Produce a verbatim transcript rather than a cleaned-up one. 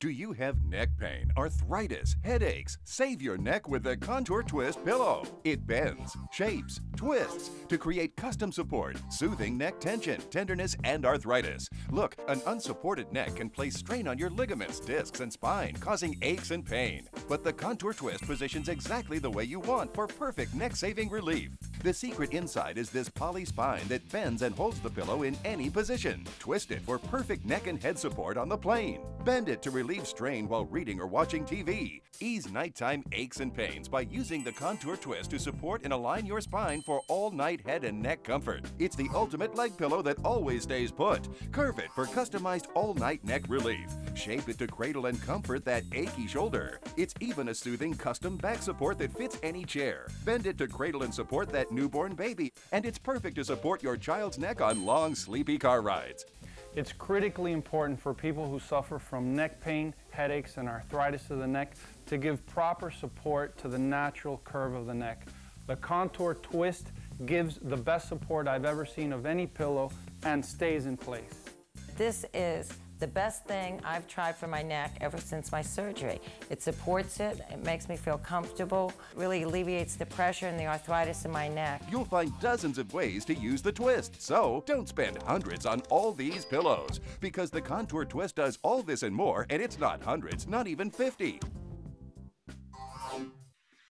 Do you have neck pain, arthritis, headaches? Save your neck with the Contour Twist pillow. It bends, shapes, twists to create custom support, soothing neck tension, tenderness, and arthritis. Look, an unsupported neck can place strain on your ligaments, discs, and spine, causing aches and pain. But the Contour Twist positions exactly the way you want for perfect neck-saving relief. The secret inside is this poly spine that bends and holds the pillow in any position. Twist it for perfect neck and head support on the plane. Bend it to relieve strain while reading or watching T V. Ease nighttime aches and pains by using the Contour Twist to support and align your spine for all-night head and neck comfort. It's the ultimate leg pillow that always stays put. Curve it for customized all-night neck relief. Shape it to cradle and comfort that achy shoulder. It's even a soothing custom back support that fits any chair. Bend it to cradle and support that newborn baby. And it's perfect to support your child's neck on long, sleepy car rides. It's critically important for people who suffer from neck pain, headaches, and arthritis of the neck to give proper support to the natural curve of the neck. The Contour Twist gives the best support I've ever seen of any pillow and stays in place. This is the best thing I've tried for my neck ever since my surgery. It supports it, it makes me feel comfortable, really alleviates the pressure and the arthritis in my neck. You'll find dozens of ways to use the Twist, so don't spend hundreds on all these pillows, because the Contour Twist does all this and more, and it's not hundreds, not even fifty.